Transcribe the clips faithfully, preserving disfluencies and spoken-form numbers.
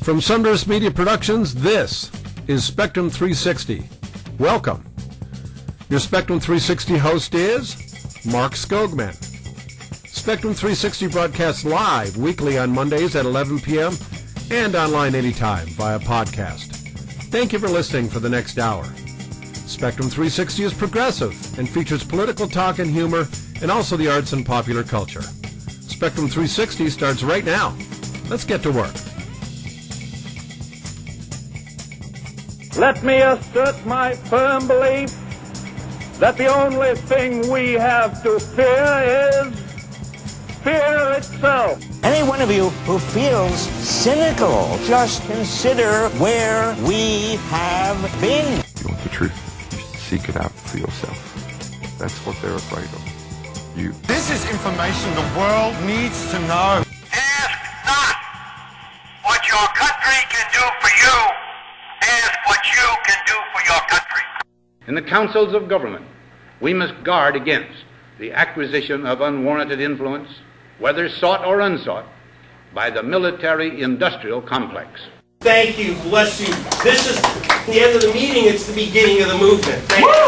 From Sunburst Media Productions, this is Spectrum three sixty. Welcome. Your Spectrum three sixty host is Mark Skogman. Spectrum three sixty broadcasts live weekly on Mondays at eleven p.m. and online anytime via podcast. Thank you for listening for the next hour. Spectrum three sixty is progressive and features political talk and humor and also the arts and popular culture. Spectrum three sixty starts right now. Let's get to work. Let me assert my firm belief that the only thing we have to fear is fear itself. Any one of you who feels cynical, just consider where we have been. You want the truth? You should seek it out for yourself. That's what they're afraid of. You. This is information the world needs to know. Ask not what your country can do for you. Ask what you can do for your country. In the councils of government, we must guard against the acquisition of unwarranted influence, whether sought or unsought, by the military-industrial complex. Thank you. Bless you. This is the end of the meeting. It's the beginning of the movement. Thank you.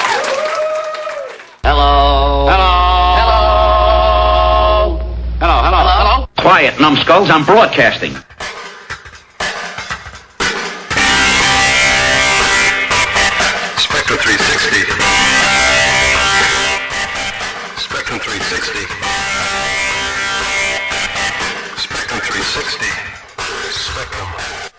Hello. Hello. Hello. Hello. Hello. Hello. Quiet, numbskulls. I'm broadcasting. Spectrum three sixty. Spectrum three sixty. Spectrum three sixty. Spectrum.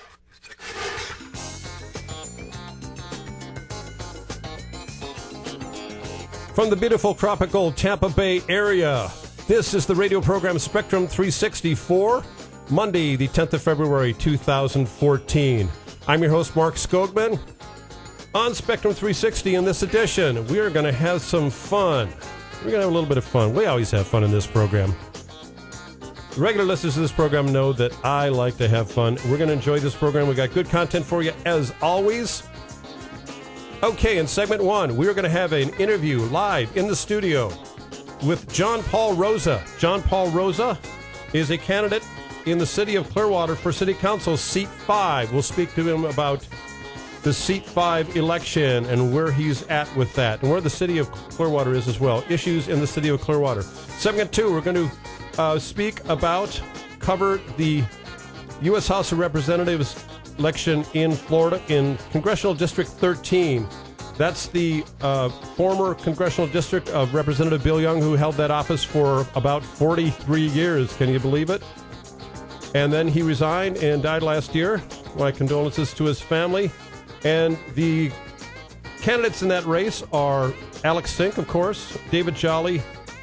From the beautiful tropical Tampa Bay area, this is the radio program Spectrum three sixty for Monday, the tenth of February, two thousand fourteen. I'm your host, Mark Skogman. On Spectrum three sixty in this edition, we are going to have some fun. We're going to have a little bit of fun. We always have fun in this program. Regular listeners to this program know that I like to have fun. We're going to enjoy this program. We got good content for you as always. Okay, in segment one, we're going to have an interview live in the studio with John Paul Rosa. John Paul Rosa is a candidate in the city of Clearwater for City Council, Seat five. We'll speak to him about the Seat five election and where he's at with that, and where the city of Clearwater is as well. Issues in the city of Clearwater. Segment two, we're going to uh, speak about, cover the U S House of Representatives election in Florida in Congressional District thirteen. That's the uh, former Congressional District of Representative Bill Young, who held that office for about forty-three years. Can you believe it? And then he resigned and died last year. My condolences to his family. And the candidates in that race are Alex Sink, of course, David Jolly,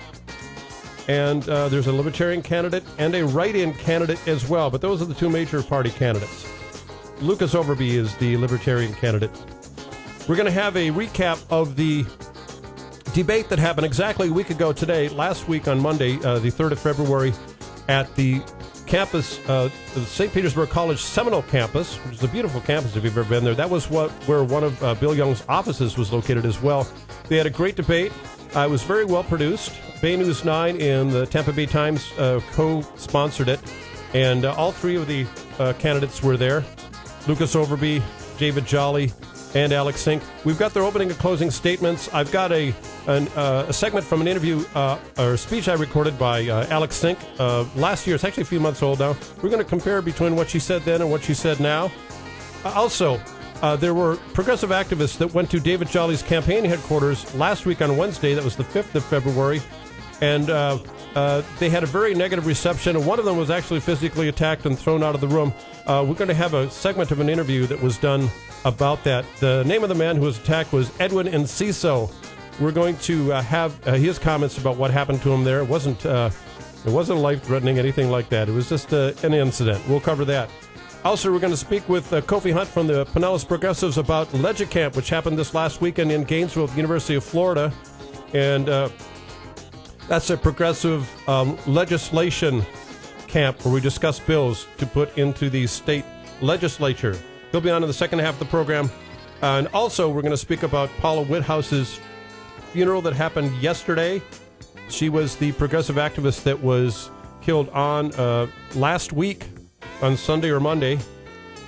and uh, there's a Libertarian candidate and a write-in candidate as well. But those are the two major party candidates. Lucas Overby is the Libertarian candidate. We're going to have a recap of the debate that happened exactly a week ago today, last week on Monday, uh, the third of February, at the campus, uh, the Saint Petersburg College Seminole campus, which is a beautiful campus if you've ever been there. That was what where one of uh, Bill Young's offices was located as well. They had a great debate. Uh, it was very well produced. Bay News nine and the Tampa Bay Times uh, co-sponsored it, and uh, all three of the uh, candidates were there. Lucas Overby, David Jolly, and Alex Sink. We've got their opening and closing statements. I've got a an, uh, a segment from an interview uh, or speech I recorded by uh, Alex Sink uh, last year. It's actually a few months old now. We're going to compare between what she said then and what she said now. Uh, also, uh, there were progressive activists that went to David Jolly's campaign headquarters last week on Wednesday. That was the fifth of February. And uh, uh, they had a very negative reception. And one of them was actually physically attacked and thrown out of the room. Uh, we're going to have a segment of an interview that was done about that. The name of the man who was attacked was Edwin Enciso. We're going to uh, have uh, his comments about what happened to him there. It wasn't uh, it wasn't life-threatening, anything like that. It was just uh, an incident. We'll cover that. Also, we're going to speak with uh, Kofi Hunt from the Pinellas Progressives about LegiCamp, which happened this last weekend in Gainesville at the University of Florida. And uh, that's a progressive um, legislation camp where we discuss bills to put into the state legislature. He'll be on in the second half of the program. Uh, and also, we're going to speak about Paula Whithouse's funeral that happened yesterday. She was the progressive activist that was killed on uh, last week on Sunday or Monday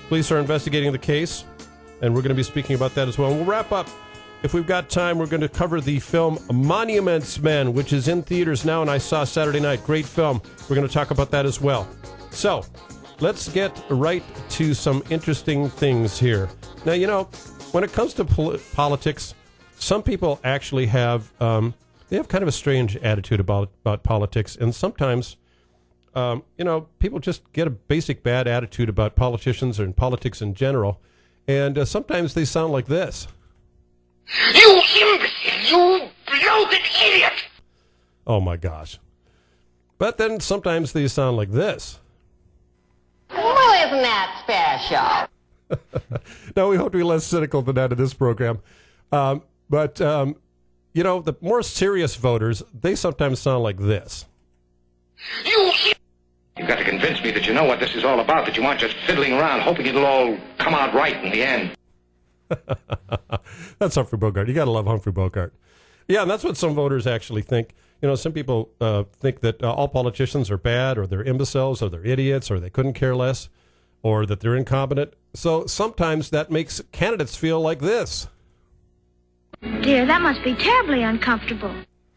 Police are investigating the case, and we're going to be speaking about that as well. And we'll wrap up. If we've got time, we're going to cover the film Monuments Men, which is in theaters now, and I saw Saturday night. Great film. We're going to talk about that as well. So, let's get right to some interesting things here. Now, you know, when it comes to pol- politics, some people actually have um, they have kind of a strange attitude about, about politics, and sometimes, um, you know, people just get a basic bad attitude about politicians and politics in general, and uh, sometimes they sound like this. You imbecile! You bloated idiot! Oh, my gosh. But then sometimes they sound like this. Well, isn't that special? No, we hope to be less cynical than that in this program. Um, but, um, you know, the more serious voters, they sometimes sound like this. You You've got to convince me that you know what this is all about, that you aren't just fiddling around hoping it'll all come out right in the end. That's Humphrey Bogart. You got to love Humphrey Bogart. Yeah, and that's what some voters actually think. You know, some people uh, think that uh, all politicians are bad, or they're imbeciles, or they're idiots, or they couldn't care less, or that they're incompetent. So sometimes that makes candidates feel like this. Dear, that must be terribly uncomfortable.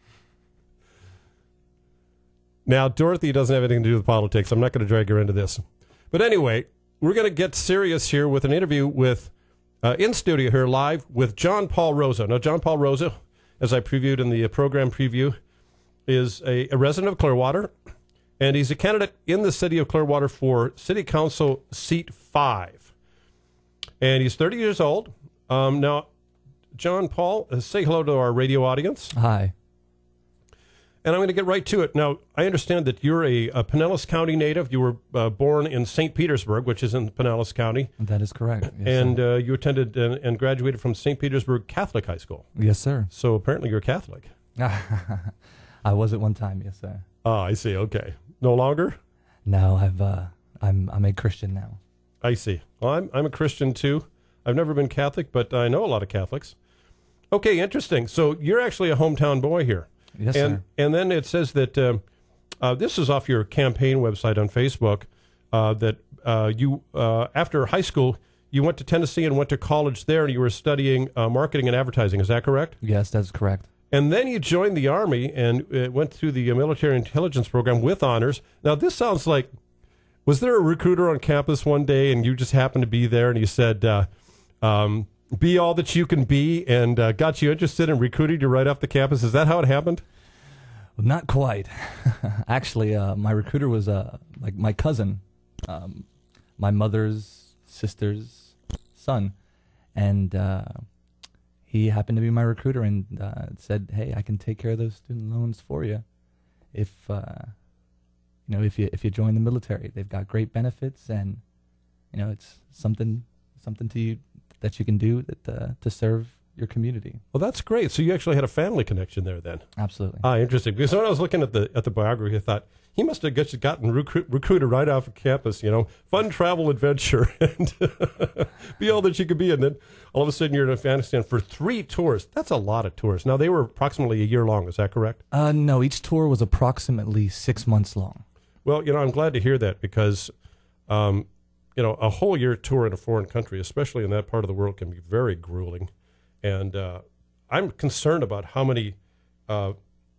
Now, Dorothy doesn't have anything to do with politics. I'm not going to drag her into this. But anyway, we're going to get serious here with an interview with, uh, in studio here live, with John Paul Rosa. Now, John Paul Rosa, as I previewed in the program preview, is a, a resident of Clearwater, and he's a candidate in the city of Clearwater for City Council Seat five. And he's thirty years old. Um, now, John Paul, uh, say hello to our radio audience. Hi. And I'm going to get right to it. Now, I understand that you're a, a Pinellas County native. You were uh, born in Saint Petersburg, which is in Pinellas County. That is correct. Yes, and uh, you attended and, and graduated from Saint Petersburg Catholic High School. Yes, sir. So apparently you're Catholic. I was at one time, yes, sir. Oh, I see. Okay. No longer? No, I've uh, I'm I'm a Christian now. I see. Well, I'm I'm a Christian too. I've never been Catholic, but I know a lot of Catholics. Okay, interesting. So you're actually a hometown boy here. Yes, and, sir. And then it says that um, uh, this is off your campaign website on Facebook, uh, that uh, you, uh, after high school, you went to Tennessee and went to college there, and you were studying uh, marketing and advertising. Is that correct? Yes, that's correct. And then you joined the Army and uh, went through the uh, military intelligence program with honors. Now, this sounds like, was there a recruiter on campus one day, and you just happened to be there, and he said, uh, um, be all that you can be, and uh, got you interested and recruited you right off the campus? Is that how it happened? Well, not quite. Actually, uh, my recruiter was uh, like my cousin, um, my mother's sister's son, and uh, he happened to be my recruiter and uh, said, "Hey, I can take care of those student loans for you if uh, you know if you if you join the military. They've got great benefits, and you know it's something something to you that you can do that uh, to serve your community." Well, that's great. So you actually had a family connection there then. Absolutely. Ah, interesting. Because when I was looking at the at the biography, I thought he must have just gotten recruit, recruited right off of campus. You know, fun travel adventure and be all that you could be. And then all of a sudden you're in Afghanistan for three tours. That's a lot of tours. Now they were approximately a year long. Is that correct? Uh, no, each tour was approximately six months long. Well, you know, I'm glad to hear that because, um, you know, a whole year tour in a foreign country, especially in that part of the world, can be very grueling. And uh, I'm concerned about how many uh,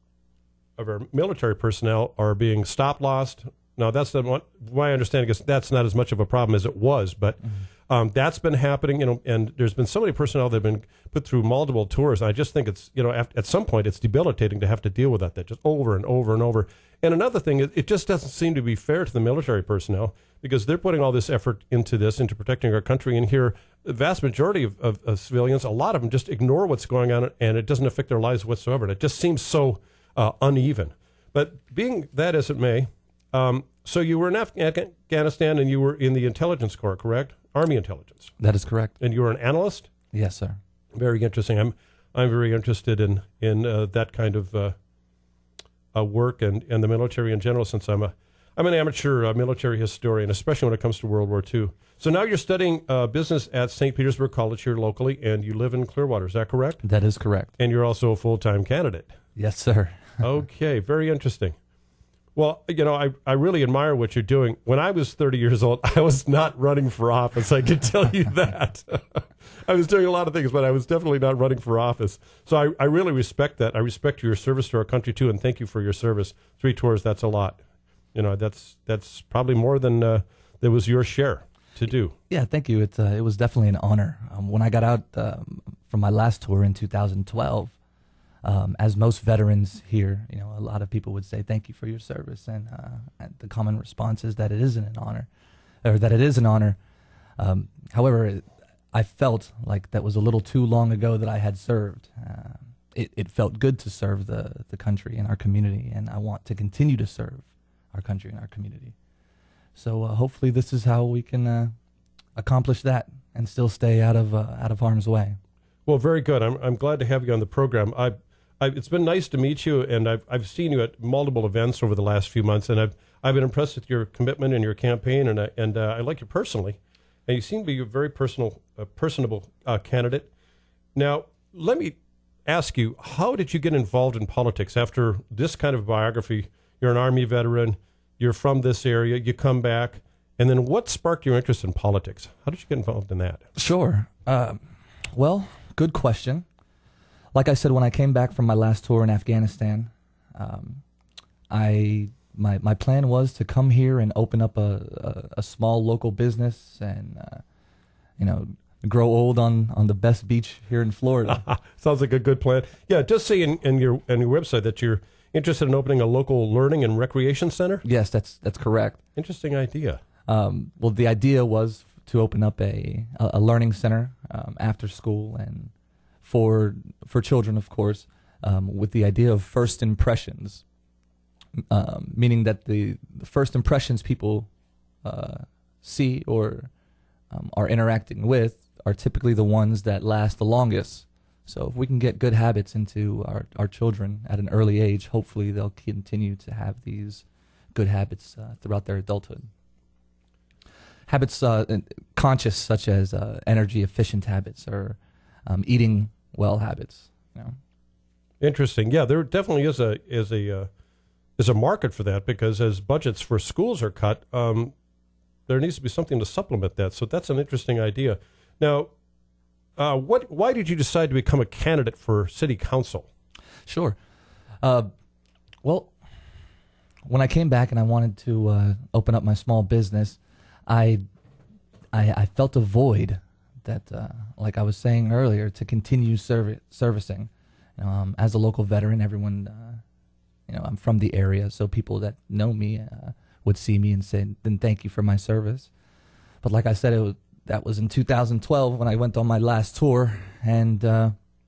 of our military personnel are being stop lost. Now, that's the one, my understanding is that's not as much of a problem as it was, but mm-hmm. um, that's been happening. You know, and there's been so many personnel that have been put through multiple tours. And I just think it's, you know, at, at some point it's debilitating to have to deal with that, that just over and over and over. And another thing is, it just doesn't seem to be fair to the military personnel because they're putting all this effort into this, into protecting our country. And here, the vast majority of, of, of civilians, a lot of them just ignore what's going on, and it doesn't affect their lives whatsoever. And it just seems so uh, uneven. But being that as it may, um, so you were in Af- Afghanistan and you were in the intelligence corps, correct? Army intelligence. That is correct. And you were an analyst? Yes, sir. Very interesting. I'm I'm very interested in in uh, that kind of uh, uh, work and, and the military in general, since I'm a I'm an amateur uh, military historian, especially when it comes to World War Two. So now you're studying uh, business at Saint Petersburg College here locally, and you live in Clearwater. Is that correct? That is correct. And you're also a full-time candidate. Yes, sir. Okay, very interesting. Well, you know, I, I really admire what you're doing. When I was thirty years old, I was not running for office. I can tell you that. I was doing a lot of things, but I was definitely not running for office. So I, I really respect that. I respect your service to our country, too, and thank you for your service. Three tours, that's a lot. You know, that's that's probably more than uh, there was your share to do. Yeah, thank you. It, uh, it was definitely an honor. Um, when I got out um, from my last tour in two thousand twelve, Um, as most veterans here, you know, a lot of people would say, thank you for your service. And, uh, and the common response is that it isn't an honor, or that it is an honor. Um, however, it, I felt like that was a little too long ago that I had served. Uh, it, it felt good to serve the, the country and our community, and I want to continue to serve our country and our community. So uh, hopefully this is how we can uh, accomplish that and still stay out of, uh, out of harm's way. Well, very good. I'm, I'm glad to have you on the program. I I, it's been nice to meet you, and I've I've seen you at multiple events over the last few months, and I've I've been impressed with your commitment and your campaign, and I, and uh, I like you personally, and you seem to be a very personal, uh, personable uh, candidate. Now, let me ask you, how did you get involved in politics after this kind of biography? You're an Army veteran, you're from this area, you come back, and then what sparked your interest in politics? How did you get involved in that? Sure. Uh, well, good question. Like I said, when I came back from my last tour in Afghanistan, um, I my my plan was to come here and open up a, a, a small local business and uh, you know grow old on, on the best beach here in Florida. Sounds like a good plan. Yeah, just say in, in your in your website that you're interested in opening a local learning and recreation center. Yes, that's that's correct. Interesting idea. Um, well, the idea was to open up a a, a learning center um, after school and. For for children, of course, um, with the idea of first impressions, um, meaning that the, the first impressions people uh, see or um, are interacting with are typically the ones that last the longest. So if we can get good habits into our, our children at an early age, hopefully they'll continue to have these good habits uh, throughout their adulthood. Habits uh, conscious, such as uh, energy efficient habits or um, eating well habits. You know. Interesting. Yeah, there definitely is a is a uh, is a market for that, because as budgets for schools are cut, um, there needs to be something to supplement that. So that's an interesting idea. Now, uh, what? Why did you decide to become a candidate for city council? Sure. Uh, well, when I came back and I wanted to uh, open up my small business, I, I, I felt a void that, uh, like I was saying earlier, to continue serv- servicing. Um, as a local veteran, everyone, uh, you know, I'm from the area, so people that know me uh, would see me and say, "Then thank you for my service." But like I said, it was, that was in two thousand twelve when I went on my last tour, and uh,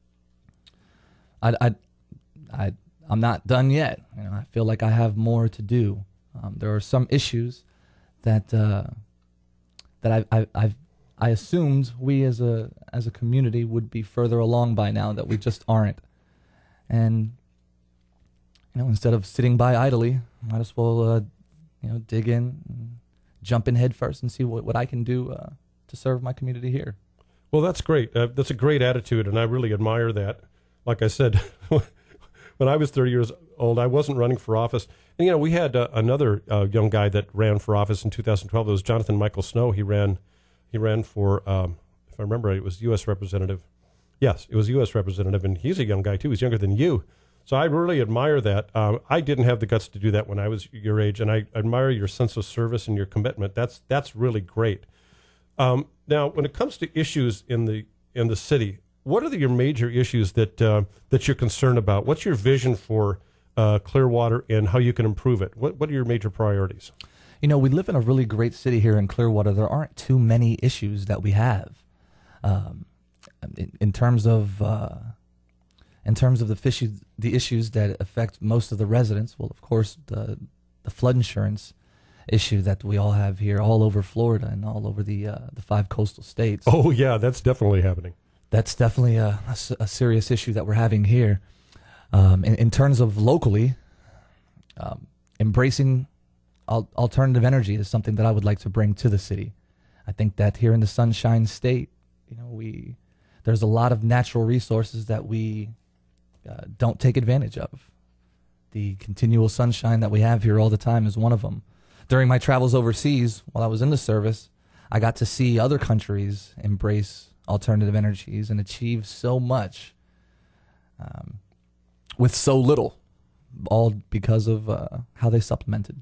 I, I, I, I'm not done yet. You know, I feel like I have more to do. Um, there are some issues that uh, that I, I, I've I assumed we as a as a community would be further along by now, that we just aren't. And you know, instead of sitting by idly, might as well uh, you know dig in, and jump in head first, and see what, what I can do uh, to serve my community here. Well, that's great. Uh, that's a great attitude, and I really admire that. Like I said, when I was thirty years old, I wasn't running for office. And you know, we had uh, another uh, young guy that ran for office in two thousand twelve. It was Jonathan Michael Snow. He ran. He ran for, um, if I remember right, it was U S representative. Yes, it was U S representative, and he's a young guy, too. He's younger than you. So I really admire that. Um, I didn't have the guts to do that when I was your age, and I admire your sense of service and your commitment. That's that's really great. Um, now, when it comes to issues in the in the city, what are the, your major issues that uh, that you're concerned about? What's your vision for uh, Clearwater and how you can improve it? What What are your major priorities? You know, we live in a really great city here in Clearwater. There aren't too many issues that we have. Um, in, in terms of uh, in terms of the issues, the issues that affect most of the residents, well, of course, the the flood insurance issue that we all have here, all over Florida and all over the uh, the five coastal states. Oh yeah, that's definitely happening. That's definitely a, a, a serious issue that we're having here. Um, in, in terms of locally, um, embracing al- alternative energy is something that I would like to bring to the city. I think that here in the Sunshine State, you know, we there's a lot of natural resources that we uh, don't take advantage of. The continual sunshine that we have here all the time is one of them. During my travels overseas, while I was in the service, I got to see other countries embrace alternative energies and achieve so much um, with so little, all because of uh, how they supplemented.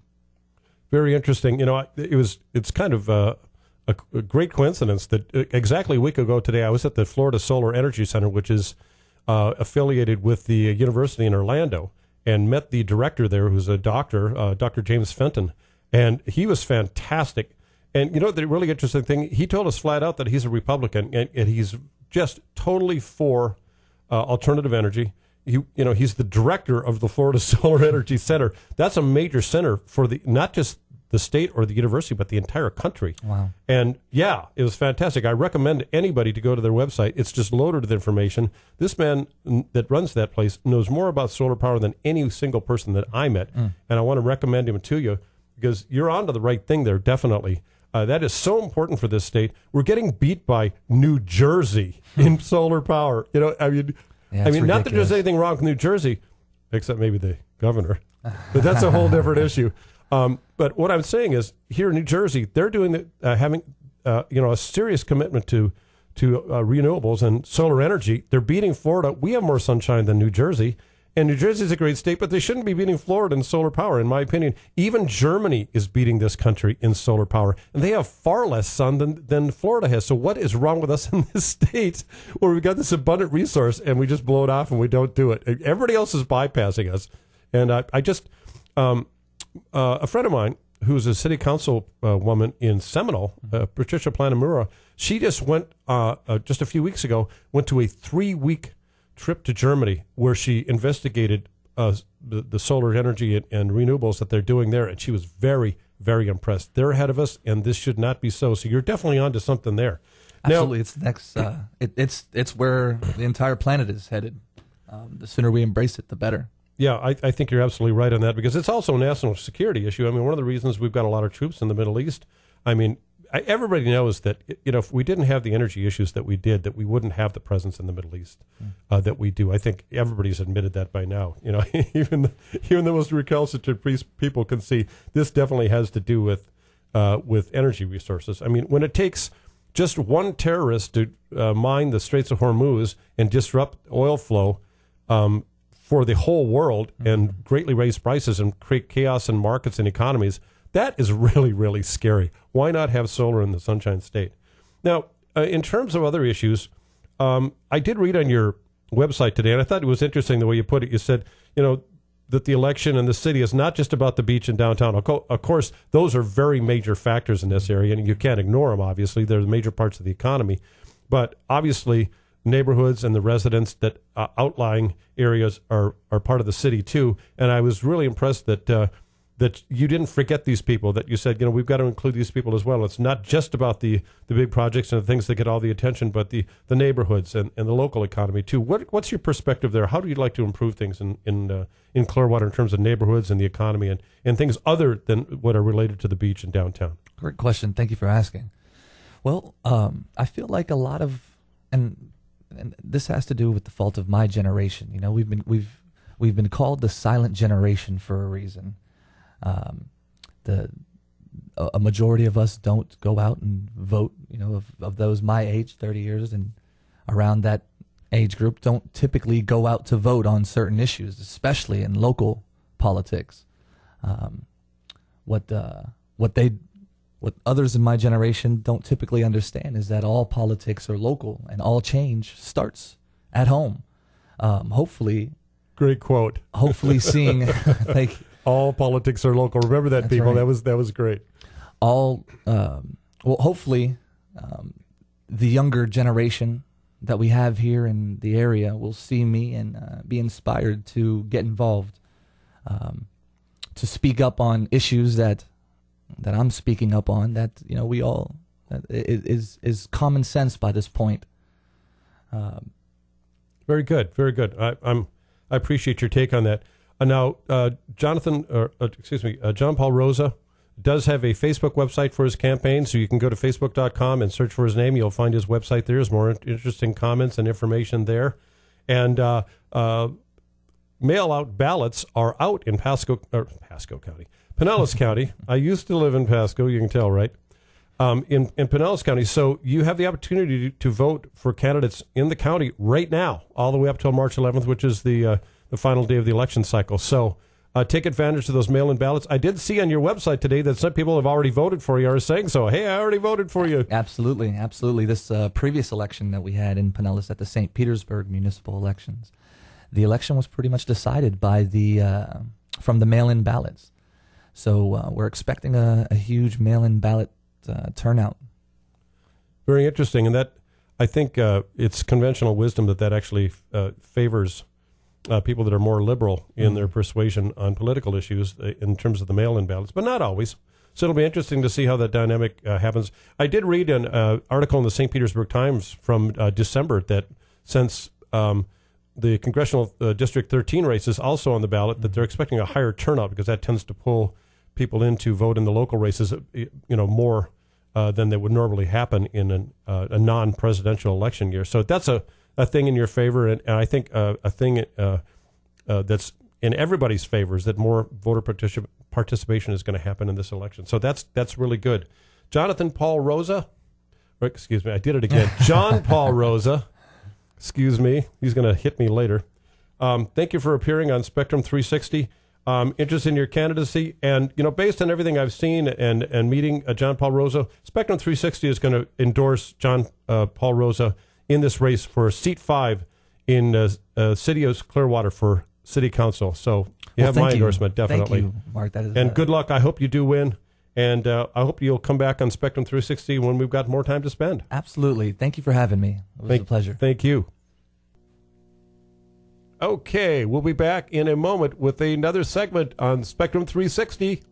Very interesting. You know, it was it's kind of uh, a, a great coincidence that exactly a week ago today I was at the Florida Solar Energy Center, which is uh, affiliated with the university in Orlando, and met the director there, who's a doctor, uh, Doctor James Fenton, and he was fantastic. And you know, the really interesting thing, he told us flat out that he's a Republican, and, and he's just totally for uh, alternative energy. He, you know, he's the director of the Florida Solar Energy Center. That's a major center for the not just the state or the university, but the entire country. Wow. And yeah, it was fantastic. I recommend anybody to go to their website. It's just loaded with information. This man that runs that place knows more about solar power than any single person that I met. Mm. And I want to recommend him to you because you're onto the right thing there, definitely. Uh, that is so important for this state. We're getting beat by New Jersey in solar power. You know, I mean, yeah, I mean, ridiculous. Not that there's anything wrong with New Jersey, except maybe the governor, but that's a whole different issue. Um, but what I'm saying is, here in New Jersey, they're doing the, uh, having uh, you know a serious commitment to to uh, renewables and solar energy. They're beating Florida. We have more sunshine than New Jersey. And New Jersey is a great state, but they shouldn't be beating Florida in solar power, in my opinion. Even Germany is beating this country in solar power, and they have far less sun than, than Florida has. So what is wrong with us in this state where we've got this abundant resource and we just blow it off and we don't do it? Everybody else is bypassing us. And I, I just, um, uh, a friend of mine who's a city council uh, woman in Seminole, uh, Patricia Planamura, she just went, uh, uh, just a few weeks ago, went to a three-week trip to Germany where she investigated uh, the, the solar energy and, and renewables that they're doing there, and she was very, very impressed. They're ahead of us, and this should not be so. So you're definitely onto something there. Absolutely, now, it's next. Uh, it, it's it's where the entire planet is headed. Um, the sooner we embrace it, the better. Yeah, I, I think you're absolutely right on that because it's also a national security issue. I mean, one of the reasons we've got a lot of troops in the Middle East. I mean, I, everybody knows that, you know, if we didn't have the energy issues that we did, that we wouldn't have the presence in the Middle East uh, that we do. I think everybody's admitted that by now. You know, even the, even the most recalcitrant people can see this definitely has to do with uh, with energy resources. I mean, when it takes just one terrorist to uh, mine the Straits of Hormuz and disrupt oil flow um, for the whole world mm-hmm. and greatly raise prices and create chaos in markets and economies, that is really, really scary. Why not have solar in the Sunshine State? Now, uh, in terms of other issues, um, I did read on your website today, and I thought it was interesting the way you put it. You said, you know, that the election in the city is not just about the beach and downtown. Of, co- of course, those are very major factors in this area, and you can't ignore them, obviously. They're the major parts of the economy. But obviously, neighborhoods and the residents that uh, outlying areas are, are part of the city, too. And I was really impressed that uh, that you didn't forget these people, that you said, you know, we've got to include these people as well. It's not just about the, the big projects and the things that get all the attention, but the, the neighborhoods and, and the local economy, too. What What's your perspective there? How do you like to improve things in in, uh, in Clearwater in terms of neighborhoods and the economy and, and things other than what are related to the beach and downtown? Great question. Thank you for asking. Well, um, I feel like a lot of, and and this has to do with the fault of my generation. You know, we've been we've we've been called the silent generation for a reason. Um, the a, a majority of us don't go out and vote. You know, of, of those my age, thirty years and around that age group, don't typically go out to vote on certain issues, especially in local politics. Um, what uh, what they what others in my generation don't typically understand is that all politics are local and all change starts at home. Um, hopefully, great quote. Hopefully, seeing like. All politics are local. Remember that, That's people. Right. That was that was great. All um, well, hopefully, um, the younger generation that we have here in the area will see me and uh, be inspired to get involved, um, to speak up on issues that that I'm speaking up on. That you know we all that is is common sense by this point. Um, very good, very good. I, I'm I appreciate your take on that. Uh, now, uh, Jonathan, uh, uh, excuse me, uh, John Paul Rosa does have a Facebook website for his campaign, so you can go to facebook dot com and search for his name. You'll find his website there. There's more interesting comments and information there. And uh, uh, mail-out ballots are out in Pasco, or Pasco County, Pinellas County. I used to live in Pasco, you can tell, right? Um, in, in Pinellas County. So you have the opportunity to, to vote for candidates in the county right now, all the way up till March eleventh, which is the uh, the final day of the election cycle. So uh, take advantage of those mail-in ballots. I did see on your website today that some people have already voted for you, are saying so. Hey, I already voted for you. Absolutely, absolutely. This uh, previous election that we had in Pinellas at the Saint Petersburg municipal elections, the election was pretty much decided by the uh, from the mail-in ballots. So uh, we're expecting a, a huge mail-in ballot uh, turnout. Very interesting, and that I think uh, it's conventional wisdom that that actually uh, favors uh, people that are more liberal in mm-hmm. their persuasion on political issues uh, in terms of the mail-in ballots, but not always. So it'll be interesting to see how that dynamic uh, happens. I did read an uh, article in the Saint Petersburg Times from uh, December that since um, the congressional uh, District thirteen race is also on the ballot, mm-hmm. that they're expecting a higher turnout because that tends to pull people in to vote in the local races, you know, more uh, than that would normally happen in an, uh, a non-presidential election year. So that's a, a thing in your favor, and, and I think uh, a thing uh, uh, that's in everybody's favor is that more voter particip- participation is going to happen in this election. So that's that's really good. Jonathan Paul Rosa, or excuse me, I did it again. John Paul Rosa, excuse me, he's going to hit me later. Um, thank you for appearing on Spectrum three sixty. Um, interested in your candidacy, and you know, based on everything I've seen and and meeting uh, John Paul Rosa, Spectrum three sixty is going to endorse John uh, Paul Rosa in this race for seat five in uh, uh, City of Clearwater for City Council. So you well, have my you. endorsement, definitely. Thank you, Mark. That is, and uh, good luck. I hope you do win, and uh, I hope you'll come back on Spectrum three sixty when we've got more time to spend. Absolutely. Thank you for having me. It was thank, a pleasure. Thank you. Okay, we'll be back in a moment with another segment on Spectrum three sixty.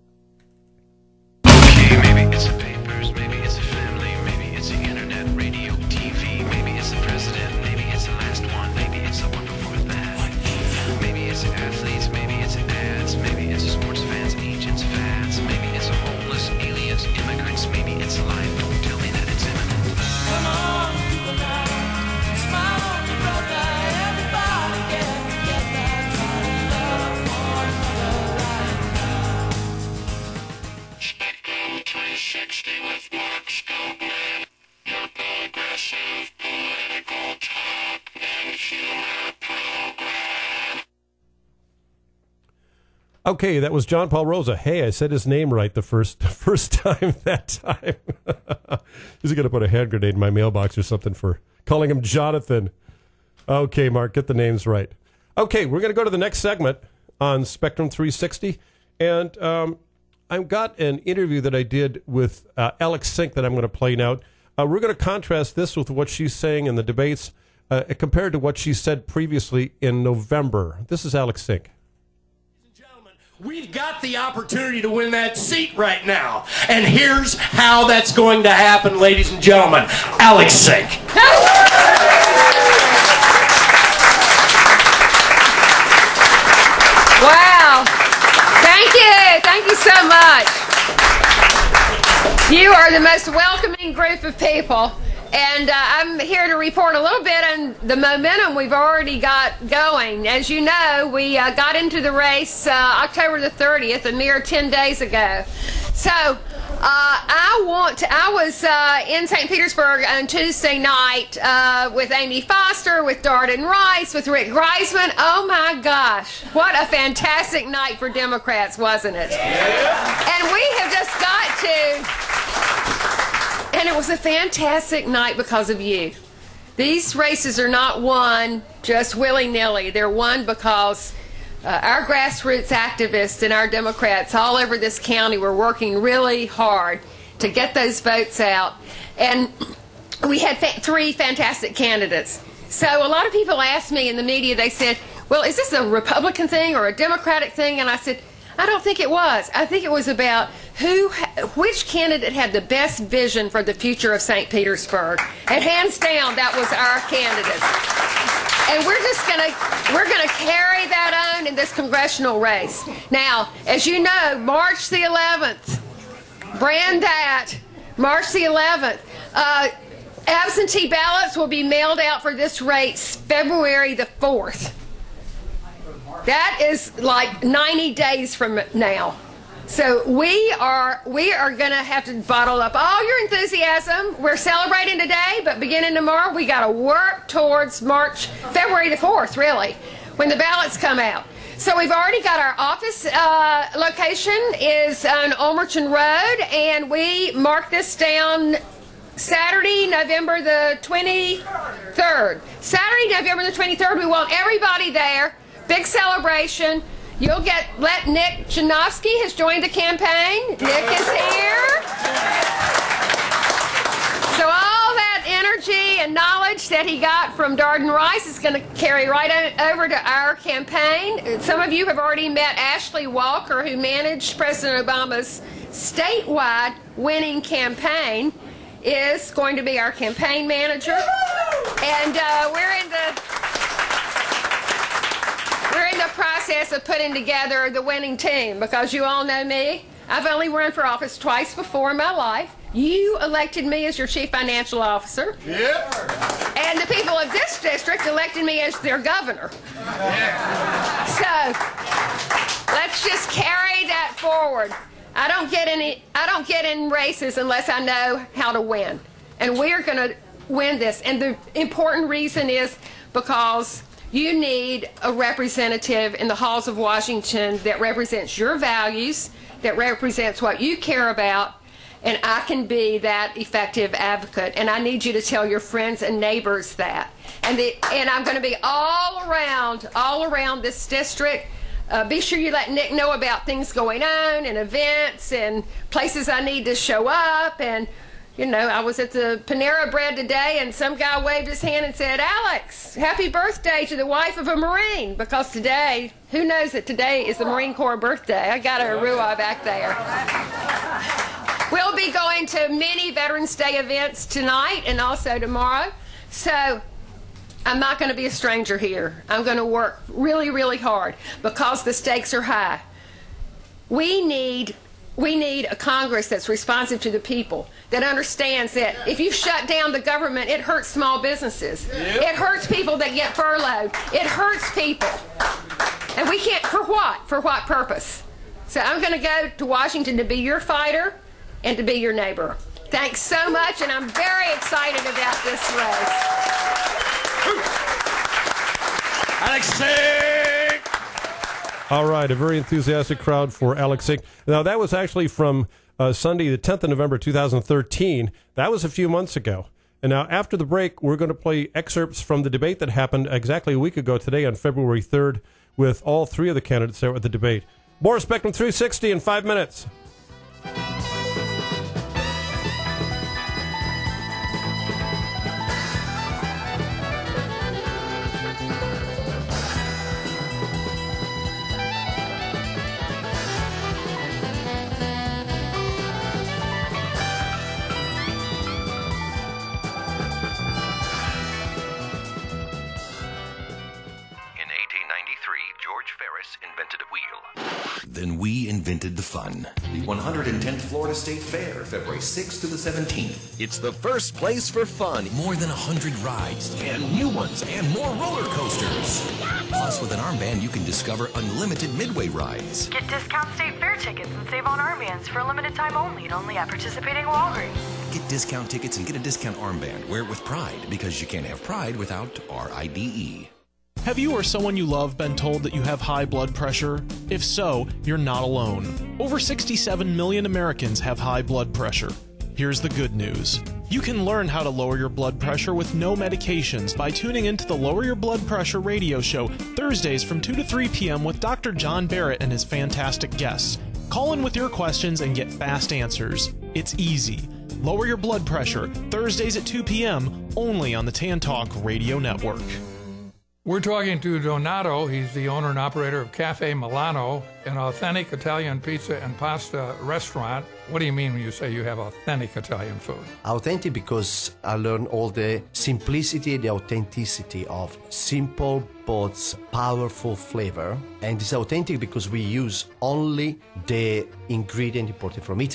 Okay, maybe it's the papers, maybe it's the family, maybe it's the internet, radio, T V, maybe it's the president, maybe it's the last one, maybe it's the one before that. Maybe it's the athletes, maybe it's the ads, maybe it's the sports fans, agents, fads, maybe it's the homeless, aliens, immigrants, maybe it's the life. Don't tell me that it's imminent. Come on, people now, smile on your brother, everybody get. three sixty with Mark Skogman, your progressive political talk and humor program. Okay, that was John Paul Rosa. Hey, I said his name right the first first time that time. He's going to put a hand grenade in my mailbox or something for calling him Jonathan. Okay, Mark, get the names right. Okay, we're going to go to the next segment on Spectrum three sixty, and um, I've got an interview that I did with uh, Alex Sink that I'm going to play now. Uh, we're going to contrast this with what she's saying in the debates uh, compared to what she said previously in November. This is Alex Sink. We've got the opportunity to win that seat right now. And here's how that's going to happen, ladies and gentlemen. Alex Sink. Wow. Thank you. Thank you so much. You are the most welcoming group of people. And uh, I'm here to report a little bit on the momentum we've already got going. As you know, we uh, got into the race uh, October the thirtieth, a mere ten days ago. So uh, I want to, I was uh, in Saint Petersburg on Tuesday night uh, with Amy Foster, with Darden Rice, with Rick Greisman. Oh my gosh, what a fantastic night for Democrats, wasn't it? Yeah. And we have just got to... And it was a fantastic night because of you. These races are not won just willy-nilly. They're won because uh, our grassroots activists and our Democrats all over this county were working really hard to get those votes out. And we had fa- three fantastic candidates. So a lot of people asked me in the media, they said, well, is this a Republican thing or a Democratic thing? And I said, I don't think it was. I think it was about who, which candidate had the best vision for the future of Saint Petersburg. And hands down, that was our candidate. And we're just gonna, we're gonna carry that on in this congressional race. Now, as you know, March the eleventh, brand that, March the eleventh, uh, absentee ballots will be mailed out for this race February the fourth. That is like ninety days from now. So we are we are going to have to bottle up all your enthusiasm. We're celebrating today, but beginning tomorrow, we got to work towards March, February the fourth, really, when the ballots come out. So we've already got our office uh, location is on Ulmerton Road, and we mark this down Saturday, November the twenty-third. Saturday, November the twenty-third, we want everybody there. Big celebration. You'll get, let Nick Janowski has joined the campaign. Nick is here. So all that energy and knowledge that he got from Darden Rice is going to carry right over to our campaign. Some of you have already met Ashley Walker, who managed President Obama's statewide winning campaign, is going to be our campaign manager. And uh, we're in the... We're in the process of putting together the winning team because you all know me. I've only run for office twice before in my life. You elected me as your chief financial officer. Yep. And the people of this district elected me as their governor. Yeah. So let's just carry that forward. I don't get any I don't get in races unless I know how to win. And we're going to win this. And the important reason is because you need a representative in the halls of Washington that represents your values, that represents what you care about, and I can be that effective advocate. And I need you to tell your friends and neighbors that. And, the, and I'm going to be all around, all around this district. Uh, be sure you let Nick know about things going on and events and places I need to show up. And you know, I was at the Panera Bread today, and some guy waved his hand and said, Alex, happy birthday to the wife of a Marine, because today, who knows that today is the Marine Corps birthday? I got a Arua back there. We'll be going to many Veterans Day events tonight and also tomorrow, so I'm not going to be a stranger here. I'm going to work really, really hard because the stakes are high. We need... We need a Congress that's responsive to the people, that understands that if you shut down the government, it hurts small businesses. Yep. It hurts people that get furloughed. It hurts people. And we can't, for what? For what purpose? So I'm going to go to Washington to be your fighter and to be your neighbor. Thanks so much, and I'm very excited about this race. Alexei! All right, a very enthusiastic crowd for Alex Sink. Now, that was actually from uh, Sunday, the tenth of November, two thousand thirteen. That was a few months ago. And now, after the break, we're going to play excerpts from the debate that happened exactly a week ago today on February third with all three of the candidates there at the debate. More Spectrum three sixty in five minutes. Invented a wheel. Then we invented the fun. The one hundred tenth Florida State Fair, February sixth to the seventeenth. It's the first place for fun. More than one hundred rides, and new ones, and more roller coasters. Plus, with an armband, you can discover unlimited Midway rides. Get discount state fair tickets and save on armbands for a limited time only and only at participating Walgreens. Get discount tickets and get a discount armband. Wear it with pride, because you can't have pride without R I D E. Have you or someone you love been told that you have high blood pressure? If so, you're not alone. Over sixty-seven million Americans have high blood pressure. Here's the good news. You can learn how to lower your blood pressure with no medications by tuning into the Lower Your Blood Pressure radio show Thursdays from two to three p m with Doctor John Barrett and his fantastic guests. Call in with your questions and get fast answers. It's easy. Lower your blood pressure, Thursdays at two p m only on the Tan Talk Radio Network. We're talking to Donato. He's the owner and operator of Cafe Milano, an authentic Italian pizza and pasta restaurant. What do you mean when you say you have authentic Italian food? Authentic because I learned all the simplicity, the authenticity of simple but powerful flavor. And it's authentic because we use only the ingredient imported from Italy.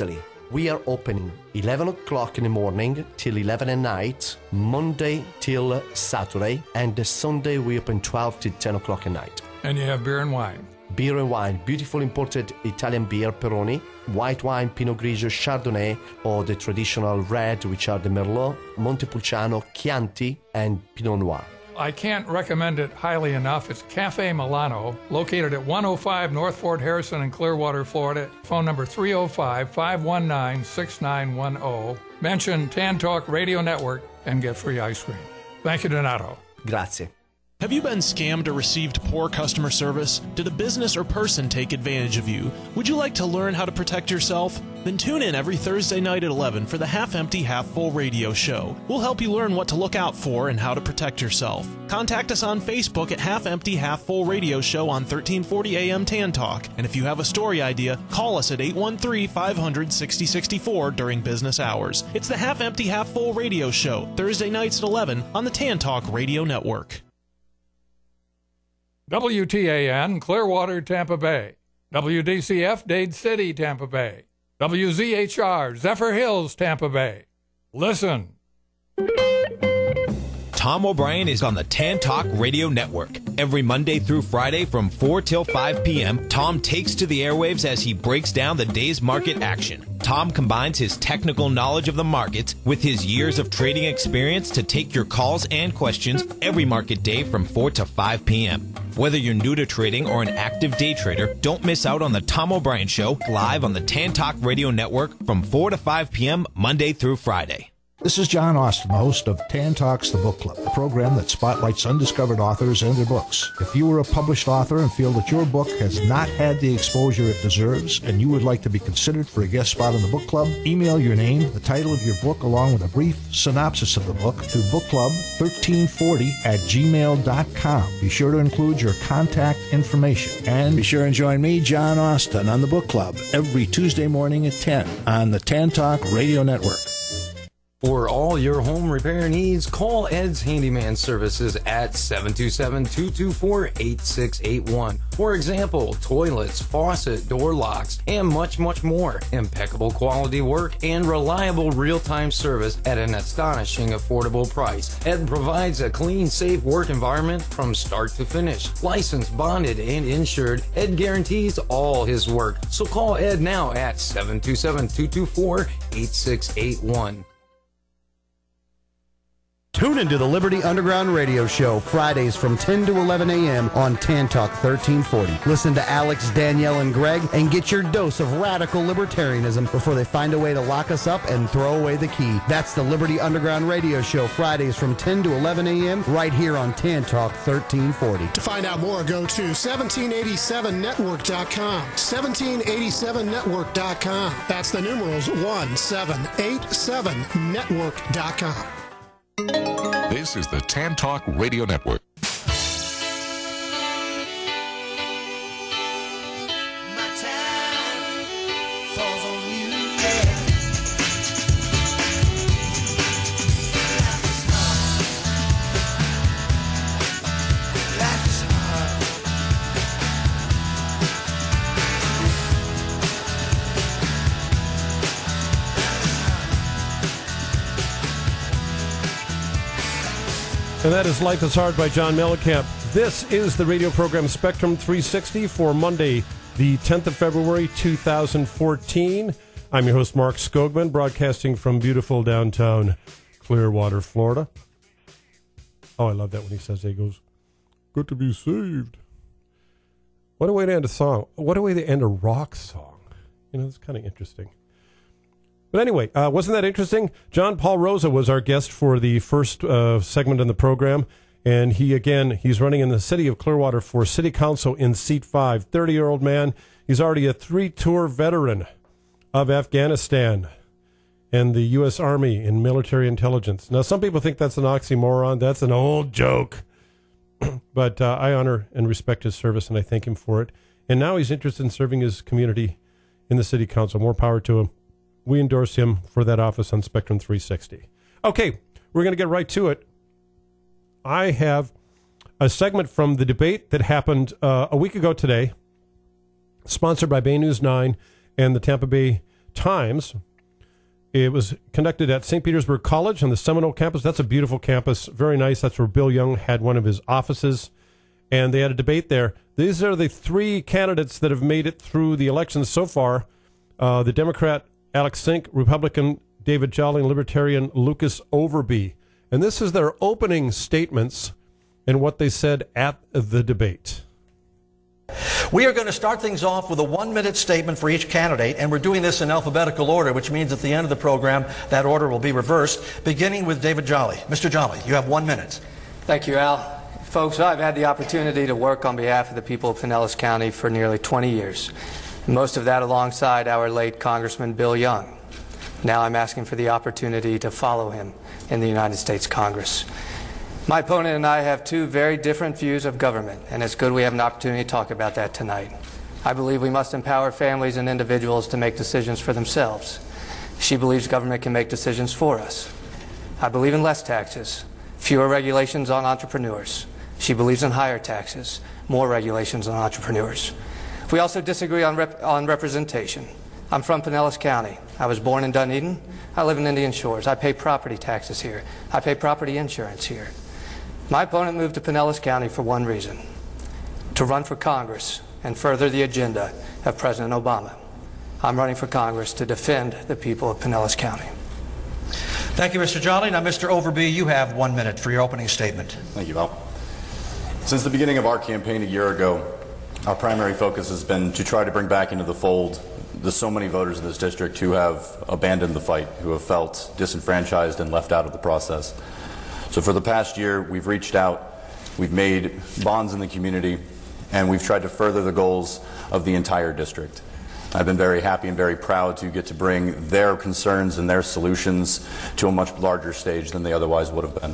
We are opening eleven o'clock in the morning till eleven at night, Monday till Saturday, and Sunday we open twelve till ten o'clock at night. And you have beer and wine. Beer and wine, beautiful imported Italian beer, Peroni, white wine, Pinot Grigio, Chardonnay, or the traditional red, which are the Merlot, Montepulciano, Chianti, and Pinot Noir. I can't recommend it highly enough. It's Cafe Milano, located at one oh five North Fort Harrison in Clearwater, Florida. Phone number three oh five, five one nine, six nine one oh. Mention Tan Talk Radio Network and get free ice cream. Thank you, Donato. Grazie. Have you been scammed or received poor customer service? Did a business or person take advantage of you? Would you like to learn how to protect yourself? Then tune in every Thursday night at eleven for the Half Empty, Half Full radio show. We'll help you learn what to look out for and how to protect yourself. Contact us on Facebook at Half Empty, Half Full radio show on thirteen forty A M Tan Talk. And if you have a story idea, call us at eight one three, five hundred, sixty sixty-four during business hours. It's the Half Empty, Half Full radio show, Thursday nights at eleven on the Tan Talk Radio Network. W T A N, Clearwater, Tampa Bay. W D C F, Dade City, Tampa Bay. W Z H R, Zephyr Hills, Tampa Bay. Listen. Tom O'Brien is on the Tan Talk Radio Network. Every Monday through Friday from four till five p.m., Tom takes to the airwaves as he breaks down the day's market action. Tom combines his technical knowledge of the markets with his years of trading experience to take your calls and questions every market day from four to five p.m. Whether you're new to trading or an active day trader, don't miss out on the Tom O'Brien Show live on the Tan Talk Radio Network from four to five p.m. Monday through Friday. This is John Austin, the host of Tan Talks the Book Club, a program that spotlights undiscovered authors and their books. If you are a published author and feel that your book has not had the exposure it deserves and you would like to be considered for a guest spot on the book club, email your name, the title of your book, along with a brief synopsis of the book to bookclub thirteen forty at gmail dot com. Be sure to include your contact information. And be sure and join me, John Austin, on the book club every Tuesday morning at ten on the Tan Talk Radio Network. For all your home repair needs, call Ed's Handyman Services at seven two seven, two two four, eight six eight one. For example, toilets, faucet, door locks, and much, much more. Impeccable quality work and reliable real-time service at an astonishing affordable price. Ed provides a clean, safe work environment from start to finish. Licensed, bonded, and insured, Ed guarantees all his work. So call Ed now at seven two seven, two two four, eight six eight one. Tune into the Liberty Underground Radio Show Fridays from ten to eleven a.m. on Tan Talk thirteen forty. Listen to Alex, Danielle, and Greg and get your dose of radical libertarianism before they find a way to lock us up and throw away the key. That's the Liberty Underground Radio Show Fridays from ten to eleven a.m. right here on Tan Talk thirteen forty. To find out more, go to seventeen eighty-seven network dot com. seventeen eighty-seven network dot com. That's the numerals one seven eight seven network dot com. This is the Tan Talk Radio Network. And that is Life is Hard by John Mellencamp. This is the radio program Spectrum three sixty for Monday, the tenth of February, two thousand fourteen. I'm your host, Mark Skogman, broadcasting from beautiful downtown Clearwater, Florida. Oh, I love that when he says that. He goes, good to be saved. What a way to end a song. What a way to end a rock song. You know, it's kind of interesting. But anyway, uh, wasn't that interesting? John Paul Rosa was our guest for the first uh, segment in the program. And he, again, he's running in the city of Clearwater for city council in seat five. thirty-year-old man. He's already a three-tour veteran of Afghanistan and the U S Army in military intelligence. Now, some people think that's an oxymoron. That's an old joke. But uh, I honor and respect his service, and I thank him for it. And now he's interested in serving his community in the city council. More power to him. We endorse him for that office on Spectrum three sixty. Okay, we're going to get right to it. I have a segment from the debate that happened uh, a week ago today, sponsored by Bay News nine and the Tampa Bay Times. It was conducted at Saint Petersburg College on the Seminole campus. That's a beautiful campus, very nice. That's where Bill Young had one of his offices, and they had a debate there. These are the three candidates that have made it through the elections so far. Uh, the Democrat Alex Sink, Republican David Jolly, and Libertarian Lucas Overby. And this is their opening statements and what they said at the debate. We are going to start things off with a one-minute statement for each candidate, and we're doing this in alphabetical order, which means at the end of the program, that order will be reversed, beginning with David Jolly. Mister Jolly, you have one minute. Thank you, Al. Folks, I've had the opportunity to work on behalf of the people of Pinellas County for nearly twenty years, most of that alongside our late Congressman Bill Young. Now I'm asking for the opportunity to follow him in the United States Congress. My opponent and I have two very different views of government, and it's good we have an opportunity to talk about that tonight. I believe we must empower families and individuals to make decisions for themselves. She believes government can make decisions for us. I believe in less taxes, fewer regulations on entrepreneurs. She believes in higher taxes, more regulations on entrepreneurs. We also disagree on, rep on representation. I'm from Pinellas County. I was born in Dunedin. I live in Indian Shores. I pay property taxes here. I pay property insurance here. My opponent moved to Pinellas County for one reason: to run for Congress and further the agenda of President Obama. I'm running for Congress to defend the people of Pinellas County. Thank you, Mister Jolly. Now, Mister Overby, you have one minute for your opening statement. Thank you, Al. Since the beginning of our campaign a year ago, our primary focus has been to try to bring back into the fold the so many voters in this district who have abandoned the fight, who have felt disenfranchised and left out of the process. So for the past year, we've reached out, we've made bonds in the community, and we've tried to further the goals of the entire district. I've been very happy and very proud to get to bring their concerns and their solutions to a much larger stage than they otherwise would have been.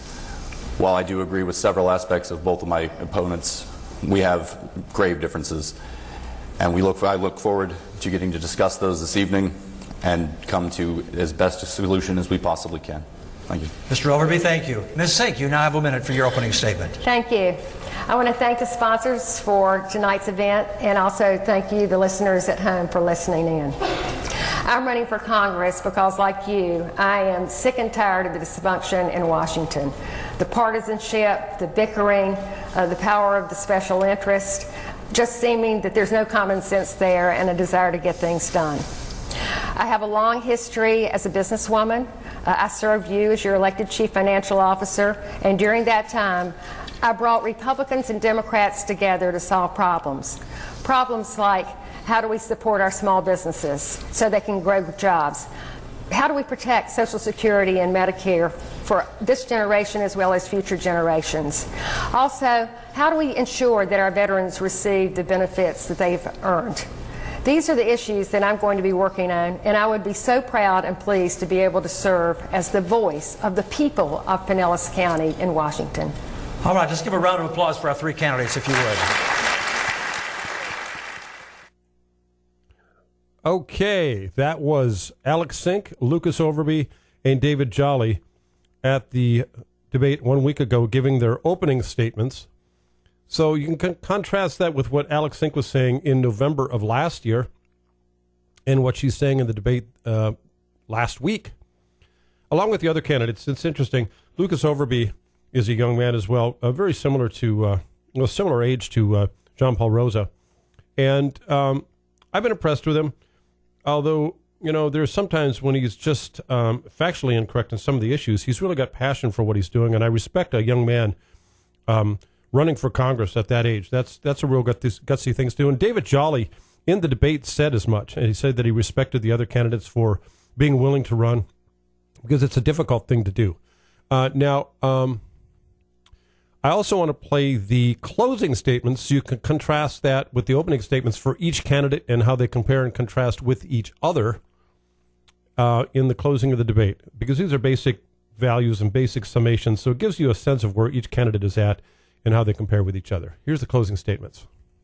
While I do agree with several aspects of both of my opponents, we have grave differences. And we look, I look forward to getting to discuss those this evening and come to as best a solution as we possibly can. Thank you. Mister Overby, thank you. Miz Sink, you now have a minute for your opening statement. Thank you. I want to thank the sponsors for tonight's event, and also thank you, the listeners at home, for listening in. I'm running for Congress because, like you, I am sick and tired of the dysfunction in Washington. The partisanship, the bickering, uh, the power of the special interest, just seeming that there's no common sense there and a desire to get things done. I have a long history as a businesswoman. Uh, I served you as your elected chief financial officer, and during that time, I brought Republicans and Democrats together to solve problems. Problems like, how do we support our small businesses so they can grow jobs? How do we protect Social Security and Medicare for this generation as well as future generations? Also, how do we ensure that our veterans receive the benefits that they've earned? These are the issues that I'm going to be working on, and I would be so proud and pleased to be able to serve as the voice of the people of Pinellas County in Washington. All right, just give a round of applause for our three candidates, if you would. Okay, that was Alex Sink, Lucas Overby, and David Jolly at the debate one week ago giving their opening statements. So you can con contrast that with what Alex Sink was saying in November of last year and what she's saying in the debate uh, last week. Along with the other candidates, it's interesting. Lucas Overby is a young man as well, uh, very similar to, uh, well, similar age to uh, John Paul Rosa. And um, I've been impressed with him, although, you know, there's sometimes when he's just um, factually incorrect in some of the issues, he's really got passion for what he's doing, and I respect a young man um, running for Congress at that age. That's that's a real gutsy, gutsy thing to do. And David Jolly, in the debate, said as much, and he said that he respected the other candidates for being willing to run, because it's a difficult thing to do. Uh, now, um, I also want to play the closing statements so you can contrast that with the opening statements for each candidate and how they compare and contrast with each other uh, in the closing of the debate, because these are basic values and basic summations, so it gives you a sense of where each candidate is at and how they compare with each other. Here's the closing statements.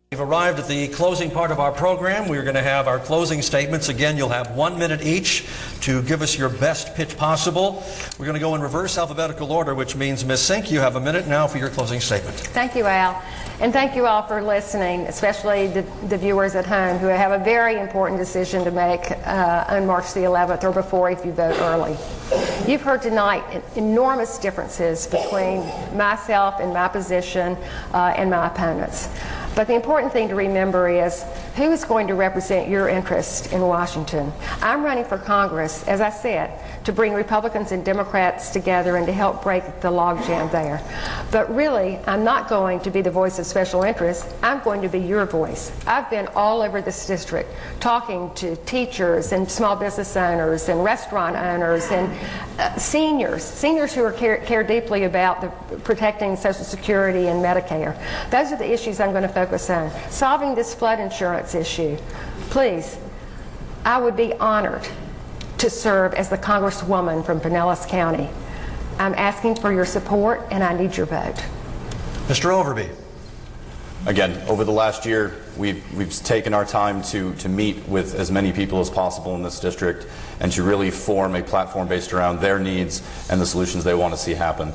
We've arrived at the closing part of our program. We're going to have our closing statements. Again, you'll have one minute each to give us your best pitch possible. We're going to go in reverse alphabetical order, which means, Miz Sink, you have a minute now for your closing statement. Thank you, Al. And thank you all for listening, especially the, the viewers at home who have a very important decision to make uh, on March the eleventh or before if you vote early. You've heard tonight enormous differences between myself and my position uh, and my opponents. But the important thing to remember is who is going to represent your interest in Washington. I'm running for Congress, as I said, to bring Republicans and Democrats together and to help break the logjam there. But really, I'm not going to be the voice of special interests. I'm going to be your voice. I've been all over this district talking to teachers and small business owners and restaurant owners and uh, seniors, seniors who are care, care deeply about the, protecting Social Security and Medicare. Those are the issues I'm going to focus on. Solving this flood insurance issue. Please, I would be honored to serve as the Congresswoman from Pinellas County. I'm asking for your support, and I need your vote. Mister Overby. Again, over the last year, we've, we've taken our time to, to meet with as many people as possible in this district and to really form a platform based around their needs and the solutions they want to see happen.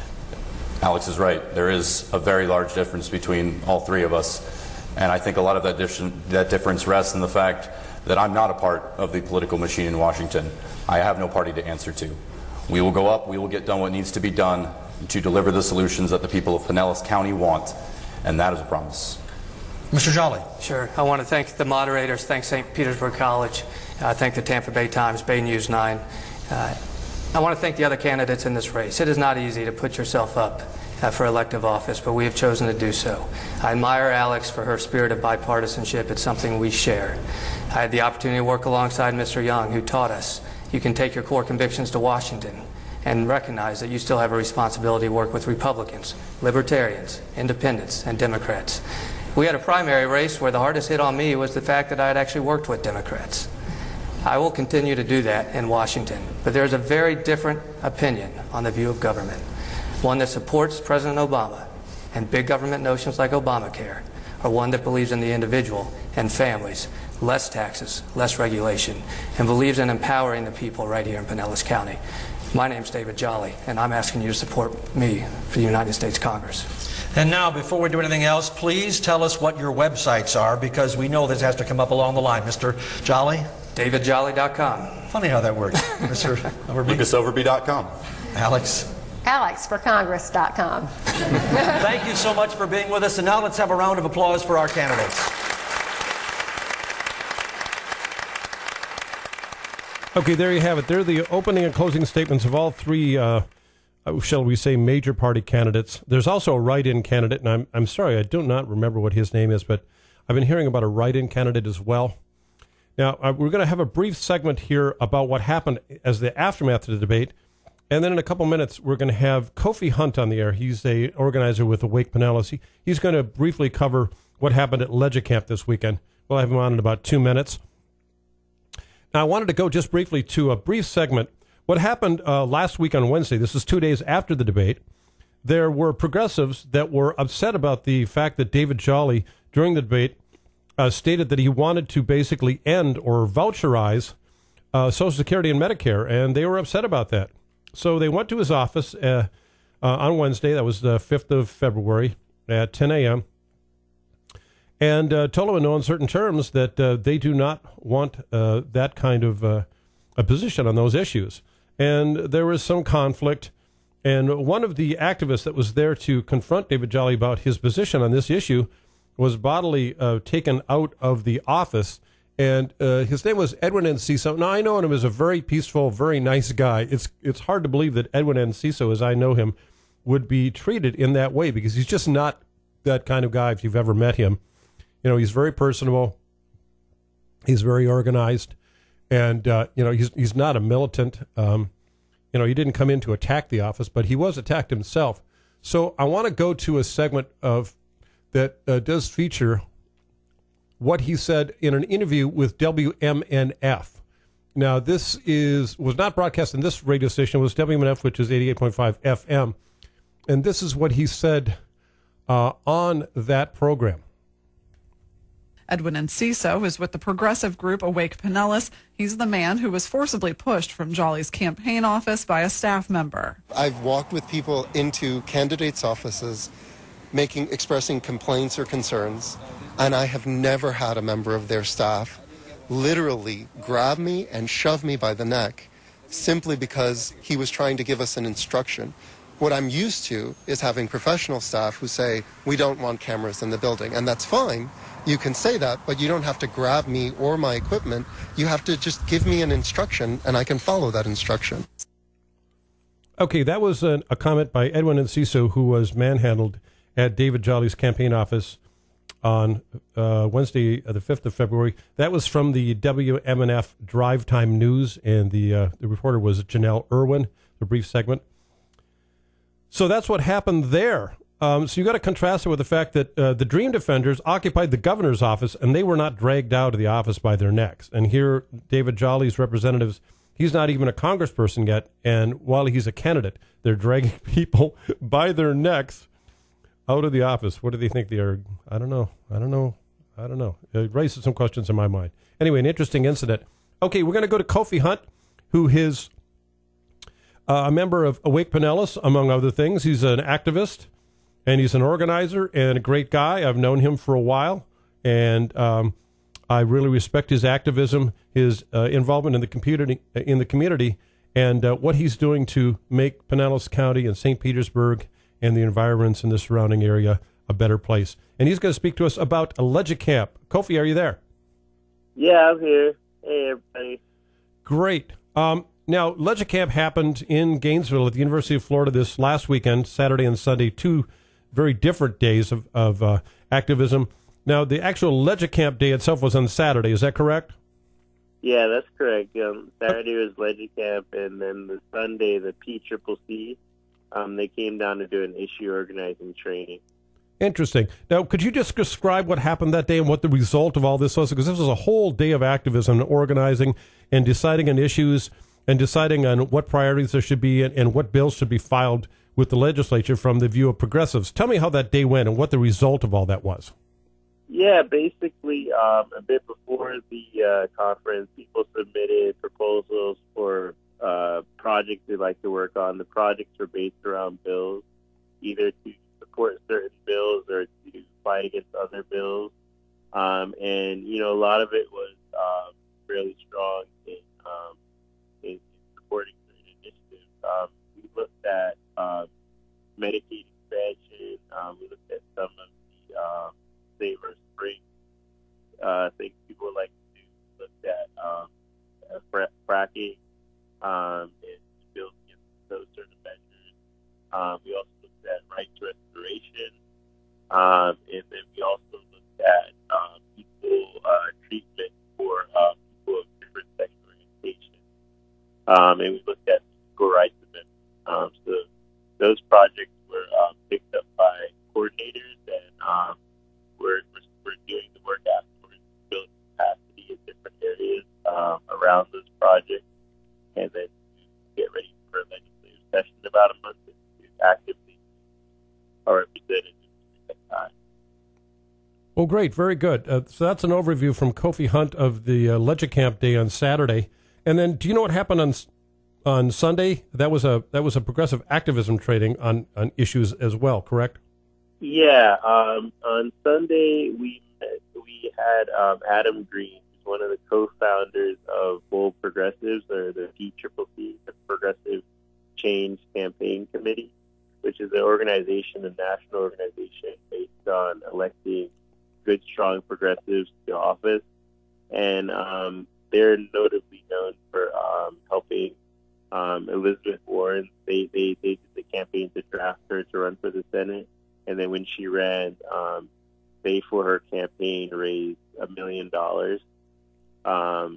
Alex is right. There is a very large difference between all three of us, and I think a lot of that, dif that difference rests in the fact that I'm not a part of the political machine in Washington. I have no party to answer to. We will go up, we will get done what needs to be done to deliver the solutions that the people of Pinellas County want, and that is a promise. Mister Jolly. Sure. I want to thank the moderators, thank Saint Petersburg College, uh, thank the Tampa Bay Times, Bay News nine. Uh, I want to thank the other candidates in this race. It is not easy to put yourself up uh, for elective office, but we have chosen to do so. I admire Alex for her spirit of bipartisanship. It's something we share. I had the opportunity to work alongside Mister Young, who taught us you can take your core convictions to Washington and recognize that you still have a responsibility to work with Republicans, Libertarians, Independents, and Democrats. We had a primary race where the hardest hit on me was the fact that I had actually worked with Democrats. I will continue to do that in Washington, but there's a very different opinion on the view of government, one that supports President Obama and big government notions like Obamacare, or one that believes in the individual and families, less taxes, less regulation, and believes in empowering the people right here in Pinellas County. My name's David Jolly, and I'm asking you to support me for the United States Congress. And now, before we do anything else, please tell us what your websites are, because we know this has to come up along the line. Mister Jolly? David Jolly dot com. Funny how that works. Mister Overby? Lucas Overby dot com. Alex? Alex for Congress dot com. Thank you so much for being with us, and now let's have a round of applause for our candidates. Okay, there you have it. They're the opening and closing statements of all three, uh, shall we say, major party candidates. There's also a write-in candidate, and I'm, I'm sorry, I do not remember what his name is, but I've been hearing about a write-in candidate as well. Now, uh, we're going to have a brief segment here about what happened as the aftermath of the debate, and then in a couple minutes, we're going to have Kofi Hunt on the air. He's a organizer with Awake Pinellas. He, he's going to briefly cover what happened at LegiCamp this weekend. We'll have him on in about two minutes. Now, I wanted to go just briefly to a brief segment. What happened uh, last week on Wednesday, this is two days after the debate, there were progressives that were upset about the fact that David Jolly, during the debate, uh, stated that he wanted to basically end or voucherize uh, Social Security and Medicare, and they were upset about that. So they went to his office uh, uh, on Wednesday, that was the fifth of February, at ten a.m., and uh, told him in no uncertain terms that uh, they do not want uh, that kind of uh, a position on those issues. And there was some conflict, and one of the activists that was there to confront David Jolly about his position on this issue was bodily uh, taken out of the office, and uh, his name was Edwin Enciso. Now, I know him as a very peaceful, very nice guy. It's, it's hard to believe that Edwin Enciso, as I know him, would be treated in that way, because he's just not that kind of guy if you've ever met him. You know, he's very personable, he's very organized, and, uh, you know, he's he's not a militant. Um, you know, he didn't come in to attack the office, but he was attacked himself. So I want to go to a segment of that uh, does feature what he said in an interview with W M N F. Now, this is was not broadcast in this radio station. It was W M N F, which is eighty-eight point five F M. And this is what he said uh, on that program. Edwin Enciso is with the progressive group Awake Pinellas. He's the man who was forcibly pushed from Jolly's campaign office by a staff member. I've walked with people into candidates' offices making expressing complaints or concerns, and I have never had a member of their staff literally grab me and shove me by the neck simply because he was trying to give us an instruction. What I'm used to is having professional staff who say, we don't want cameras in the building, and that's fine. You can say that, but you don't have to grab me or my equipment. You have to just give me an instruction, and I can follow that instruction. Okay, that was a, a comment by Edwin Enciso, who was manhandled at David Jolly's campaign office on uh, Wednesday, uh, the fifth of February. That was from the W M N F Drive Time News, and the, uh, the reporter was Janelle Irwin, the brief segment. So that's what happened there. Um, so you got to contrast it with the fact that uh, the Dream Defenders occupied the governor's office, and they were not dragged out of the office by their necks. And here, David Jolly's representatives, he's not even a congressperson yet, and while he's a candidate, they're dragging people by their necks out of the office. What do they think they are? I don't know. I don't know. I don't know. It raises some questions in my mind. Anyway, an interesting incident. Okay, we're going to go to Kofi Hunt, who is uh, a member of Awake Pinellas, among other things. He's an activist, and he's an organizer and a great guy. I've known him for a while, and um, I really respect his activism, his uh, involvement in the community, in the community, and uh, what he's doing to make Pinellas County and Saint Petersburg and the environments in the surrounding area a better place. And he's going to speak to us about Legicamp. Kofi, are you there? Yeah, I'm here. Hey, everybody. Great. Um, now, Legicamp happened in Gainesville at the University of Florida this last weekend, Saturday and Sunday, two very different days of, of uh, activism. Now, the actual Legicamp day itself was on Saturday. Is that correct? Yeah, that's correct. Um, Saturday was Legicamp, and then the Sunday, the P C C C, um, they came down to do an issue organizing training. Interesting. Now, could you just describe what happened that day and what the result of all this was? Because this was a whole day of activism and organizing and deciding on issues and deciding on what priorities there should be and, and what bills should be filed with the legislature from the view of progressives. Tell me how that day went and what the result of all that was. Yeah, basically, um, a bit before the uh, conference, people submitted proposals for uh, projects they'd like to work on. The projects were based around bills, either to support certain bills or to fight against other bills. Um, and, you know, a lot of it was um, really strong in, um, in, in supporting certain initiatives. Um, we looked at um, Medicaid expansion. Um, we looked at some of the um, Saver Spring uh, things people would like to do. We looked at um, uh, fra- fracking um, and bills against those certain measures. Um, we also looked at right to restoration. Um, and then we also looked at um, equal uh, treatment for uh, people of different sexual orientation. Um, and we looked at equal rights amendments. Um, so those projects were um, picked up by coordinators, and um, we're, we're, we're doing the work afterwards to build capacity in different areas um, around those projects, and then to get ready for a legislative session in about a month and to actively are represented at that time. Well, great. Very good. Uh, so that's an overview from Kofi Hunt of the uh, Legicamp Day on Saturday. And then do you know what happened on on Sunday? That was a that was a progressive activism training on, on issues as well, correct? Yeah. Um, on Sunday, we we had um, Adam Green, who's one of the co-founders of Bold Progressives, or the P C C C, the Progressive Change Campaign Committee, which is an organization, a national organization based on electing good, strong progressives to office. And um, they're notably known for um, helping um, Elizabeth Warren. They, they, they did the campaign to draft her to run for the Senate. And then when she ran, um, they, for her campaign, raised a million dollars. Um,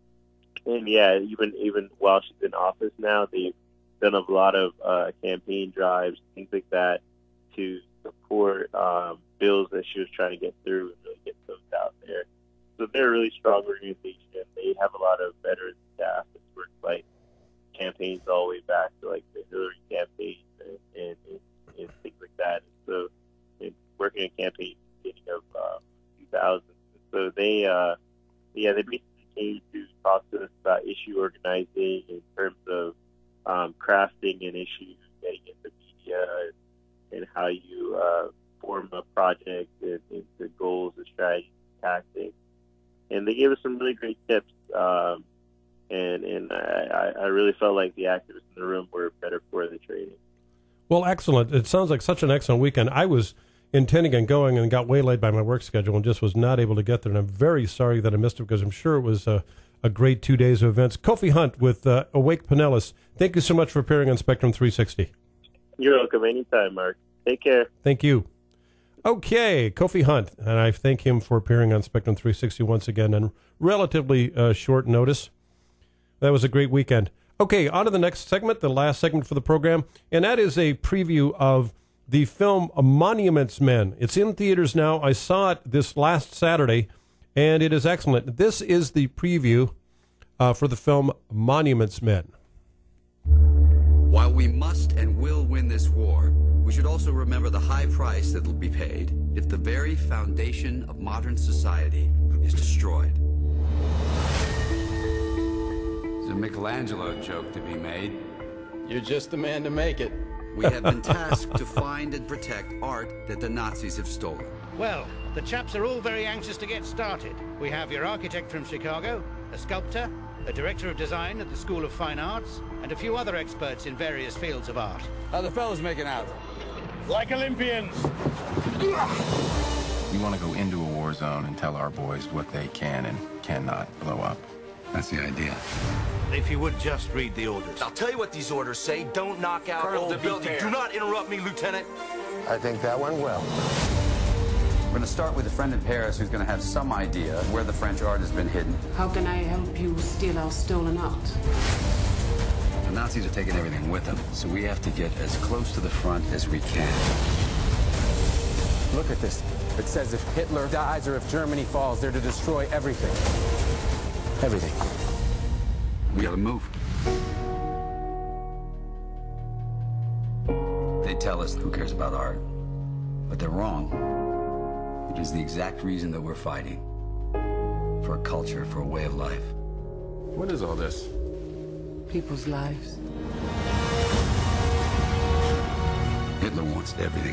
and yeah, even, even while she's in office now, they've done a lot of uh, campaign drives, things like that, to support um, bills that she was trying to get through and really get those out there. So they're a really strong organization. They have a lot of veteran staff that's worked like campaigns all the way back to like the Hillary campaign and, and, and, and things like that. And so, and working in campaigns at the beginning of uh, two thousand, So they, uh, yeah, they basically came to talk to us about issue organizing in terms of um, crafting an issue, getting into media, and, and how you uh, form a project and into goals and strategies and tactics. And they gave us some really great tips. Um, and and I, I really felt like the activists in the room were better for the training. Well, excellent. It sounds like such an excellent weekend. I was intending on going and got waylaid by my work schedule and just was not able to get there. And I'm very sorry that I missed it because I'm sure it was a, a great two days of events. Kofi Hunt with uh, Awake Pinellas, thank you so much for appearing on Spectrum three sixty. You're welcome. Anytime, Mark. Take care. Thank you. Okay, Kofi Hunt, and I thank him for appearing on Spectrum three sixty once again on relatively uh, short notice. That was a great weekend. Okay, on to the next segment, the last segment for the program, and that is a preview of the film Monuments Men. It's in theaters now. I saw it this last Saturday, and it is excellent. This is the preview uh, for the film Monuments Men. While we must and will win this war, we should also remember the high price that will be paid if the very foundation of modern society is destroyed. There's a Michelangelo joke to be made. You're just the man to make it. We have been tasked to find and protect art that the Nazis have stolen. Well, the chaps are all very anxious to get started. We have your architect from Chicago, a sculptor, a director of design at the School of Fine Arts, and a few other experts in various fields of art. How the fellas making out? Like Olympians! We want to go into a war zone and tell our boys what they can and cannot blow up. That's the idea. If you would just read the orders. I'll tell you what these orders say. Don't knock out Colonel old de building. Beer. Do not interrupt me, Lieutenant. I think that went well. We're going to start with a friend in Paris who's going to have some idea where the French art has been hidden. How can I help you steal our stolen art? The Nazis are taking everything with them, so we have to get as close to the front as we can. Look at this. It says if Hitler dies or if Germany falls, they're to destroy everything. Everything. We gotta move. They tell us who cares about art, but they're wrong. It is the exact reason that we're fighting. For a culture, for a way of life. What is all this? People's lives. Hitler wants everything.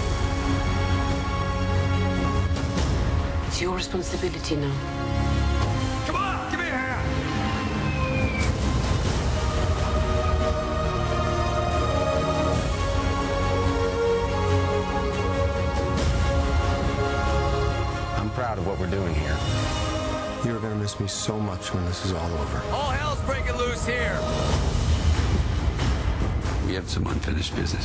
It's your responsibility now. Come on, give me a hand! I'm proud of what we're doing here. You're gonna miss me so much when this is all over. All hell's breaking loose here! We have some unfinished business.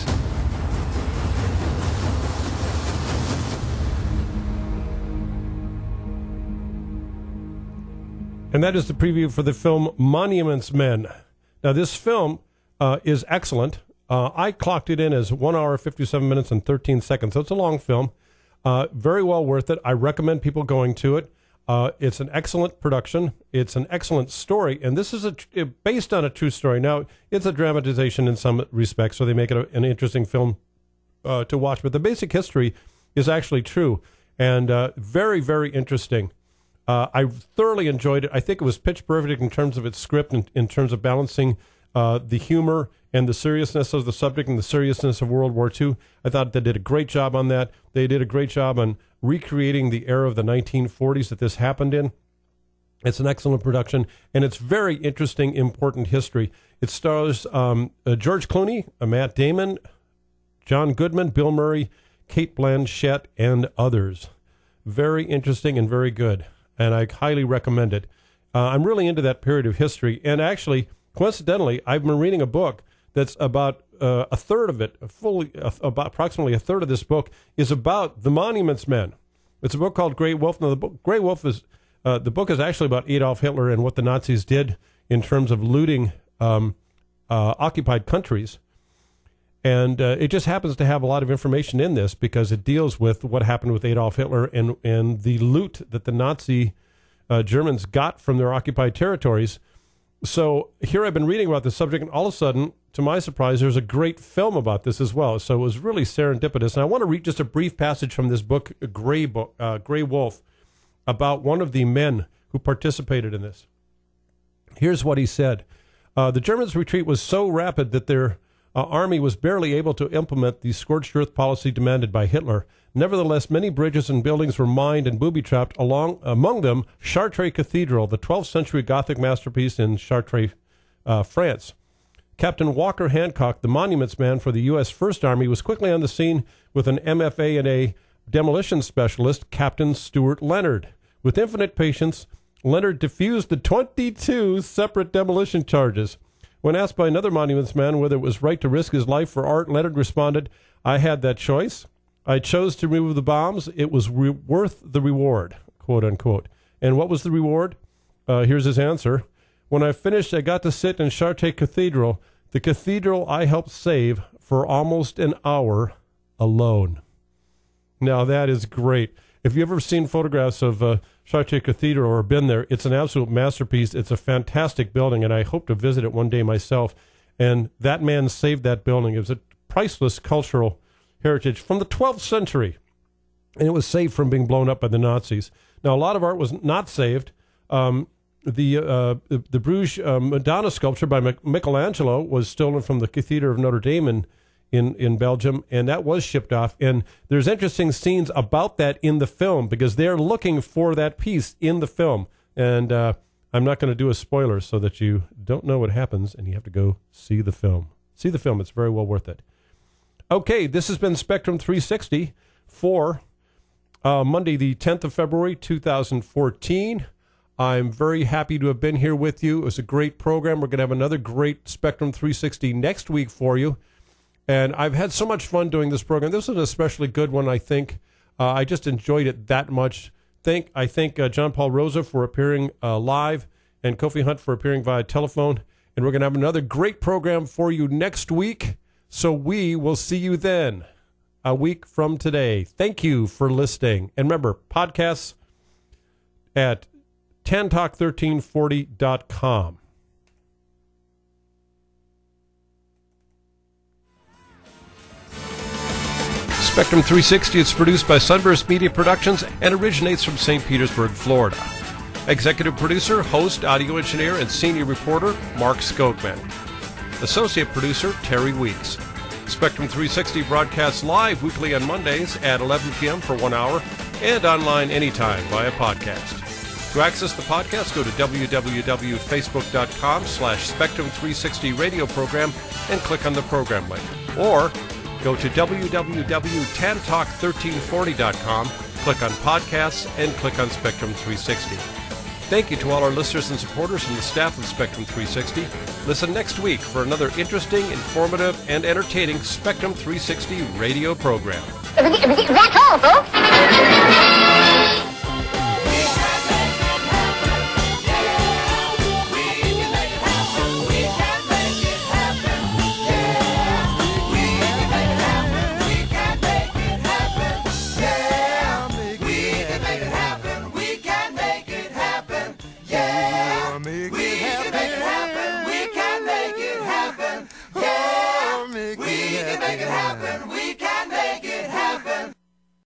And that is the preview for the film Monuments Men. Now, this film uh, is excellent. Uh, I clocked it in as one hour, fifty-seven minutes, and thirteen seconds. So it's a long film. Uh, very well worth it. I recommend people going to it. Uh, it's an excellent production. It's an excellent story. And this is a tr- based on a true story. Now, it's a dramatization in some respects, so they make it a, an interesting film uh, to watch. But the basic history is actually true and uh, very, very interesting. Uh, I thoroughly enjoyed it. I think it was pitch perfect in terms of its script and in terms of balancing uh, the humor and the seriousness of the subject and the seriousness of World War Two. I thought they did a great job on that. They did a great job on recreating the era of the nineteen forties that this happened in. It's an excellent production, and it's very interesting, important history. It stars um, uh, George Clooney, uh, Matt Damon, John Goodman, Bill Murray, Kate Blanchett, and others. Very interesting and very good. And I highly recommend it. Uh, I'm really into that period of history. And actually, coincidentally, I've been reading a book that's about uh, a third of it, fully, uh, about approximately a third of this book is about the Monuments Men. It's a book called Grey Wolf. Now, the book, Grey Wolf is, uh, the book is actually about Adolf Hitler and what the Nazis did in terms of looting um, uh, occupied countries. And uh, it just happens to have a lot of information in this because it deals with what happened with Adolf Hitler and, and the loot that the Nazi uh, Germans got from their occupied territories. So here I've been reading about this subject, and all of a sudden, to my surprise, there's a great film about this as well. So it was really serendipitous. And I want to read just a brief passage from this book, Grey, Bo- uh, Grey Wolf. about one of the men who participated in this. Here's what he said. Uh, the Germans' retreat was so rapid that their uh, army was barely able to implement the scorched earth policy demanded by Hitler. Nevertheless, many bridges and buildings were mined and booby-trapped, along, among them Chartres Cathedral, the twelfth century Gothic masterpiece in Chartres, uh, France. Captain Walker Hancock, the monuments man for the U S First Army, was quickly on the scene with an M F A and a demolition specialist, Captain Stuart Leonard. With infinite patience, Leonard diffused the twenty-two separate demolition charges. When asked by another monuments man whether it was right to risk his life for art, Leonard responded, "I had that choice. I chose to remove the bombs. It was re- worth the reward," quote unquote. And what was the reward? Uh, here's his answer. "When I finished, I got to sit in Chartres Cathedral, the cathedral I helped save, for almost an hour alone." Now that is great. If you've ever seen photographs of uh, Chartres Cathedral or been there, it's an absolute masterpiece. It's a fantastic building, and I hope to visit it one day myself. And that man saved that building. It was a priceless cultural heritage from the twelfth century, and it was saved from being blown up by the Nazis. Now, a lot of art was not saved. Um, the uh, the Bruges uh, Madonna sculpture by Michelangelo was stolen from the Cathedral of Notre Dame in, in, in Belgium, and that was shipped off. And there's interesting scenes about that in the film because they're looking for that piece in the film. And uh, I'm not going to do a spoiler so that you don't know what happens, and you have to go see the film. See the film. It's very well worth it. Okay, this has been Spectrum three sixty for uh, Monday, the tenth of February, two thousand fourteen. I'm very happy to have been here with you. It was a great program. We're going to have another great Spectrum three sixty next week for you. And I've had so much fun doing this program. This is an especially good one, I think. Uh, I just enjoyed it that much. Thank, I thank uh, John Paul Rosa for appearing uh, live and Kofi Hunt for appearing via telephone. And we're going to have another great program for you next week. So we will see you then, a week from today. Thank you for listening. And remember, podcasts at tan talk thirteen forty dot com. Spectrum three sixty is produced by Sunburst Media Productions and originates from Saint Petersburg, Florida. Executive producer, host, audio engineer, and senior reporter, Mark Skogman. Associate producer, Terry Weeks. Spectrum three sixty broadcasts live weekly on Mondays at eleven p.m. for one hour and online anytime via podcast. To access the podcast, go to www.facebook.com slash Spectrum three sixty radio program and click on the program link. Or go to w w w dot tan talk thirteen forty dot com, click on podcasts, and click on Spectrum three sixty. Thank you to all our listeners and supporters and the staff of Spectrum three sixty. Listen next week for another interesting, informative, and entertaining Spectrum three sixty radio program. That's all, folks. Make it happen.